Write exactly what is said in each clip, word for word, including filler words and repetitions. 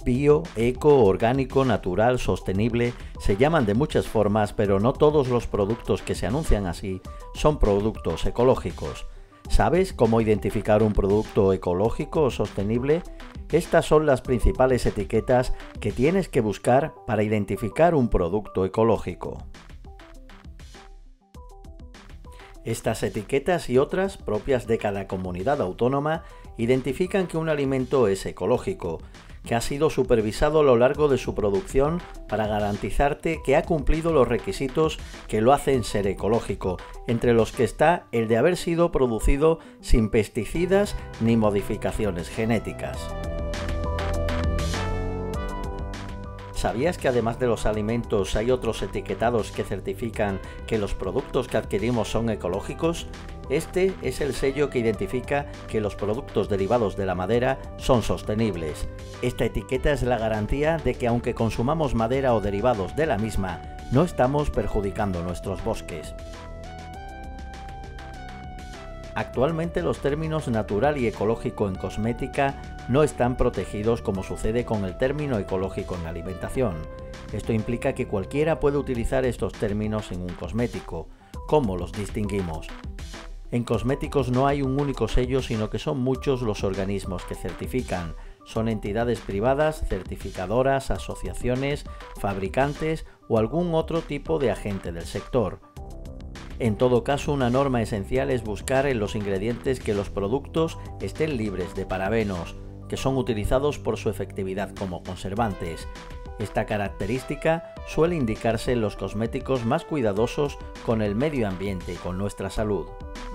Bio, eco, orgánico, natural, sostenible, se llaman de muchas formas, pero no todos los productos que se anuncian así son productos ecológicos. ¿Sabes cómo identificar un producto ecológico o sostenible? Estas son las principales etiquetas que tienes que buscar para identificar un producto ecológico. Estas etiquetas y otras propias de cada comunidad autónoma identifican que un alimento es ecológico, que ha sido supervisado a lo largo de su producción para garantizarte que ha cumplido los requisitos que lo hacen ser ecológico, entre los que está el de haber sido producido sin pesticidas ni modificaciones genéticas. ¿Sabías que además de los alimentos hay otros etiquetados que certifican que los productos que adquirimos son ecológicos? Este es el sello que identifica que los productos derivados de la madera son sostenibles. Esta etiqueta es la garantía de que aunque consumamos madera o derivados de la misma, no estamos perjudicando nuestros bosques. Actualmente los términos natural y ecológico en cosmética no están protegidos como sucede con el término ecológico en alimentación. Esto implica que cualquiera puede utilizar estos términos en un cosmético. ¿Cómo los distinguimos? En cosméticos no hay un único sello, sino que son muchos los organismos que certifican. Son entidades privadas, certificadoras, asociaciones, fabricantes o algún otro tipo de agente del sector. En todo caso, una norma esencial es buscar en los ingredientes que los productos estén libres de parabenos, que son utilizados por su efectividad como conservantes. Esta característica suele indicarse en los cosméticos más cuidadosos con el medio ambiente y con nuestra salud.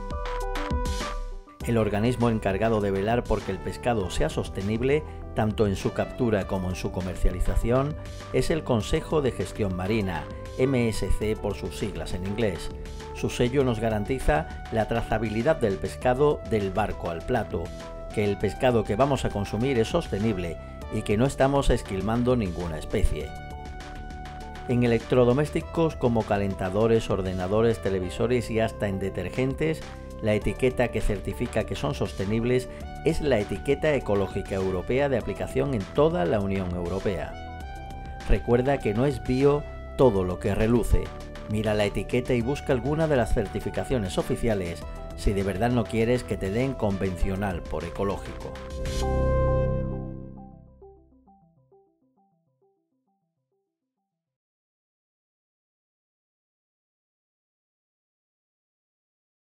El organismo encargado de velar porque el pescado sea sostenible, tanto en su captura como en su comercialización, es el Consejo de Gestión Marina, M S C por sus siglas en inglés. Su sello nos garantiza la trazabilidad del pescado del barco al plato, que el pescado que vamos a consumir es sostenible y que no estamos esquilmando ninguna especie. En electrodomésticos como calentadores, ordenadores, televisores y hasta en detergentes, la etiqueta que certifica que son sostenibles es la etiqueta ecológica europea de aplicación en toda la Unión Europea. Recuerda que no es bio todo lo que reluce. Mira la etiqueta y busca alguna de las certificaciones oficiales si de verdad no quieres que te den convencional por ecológico.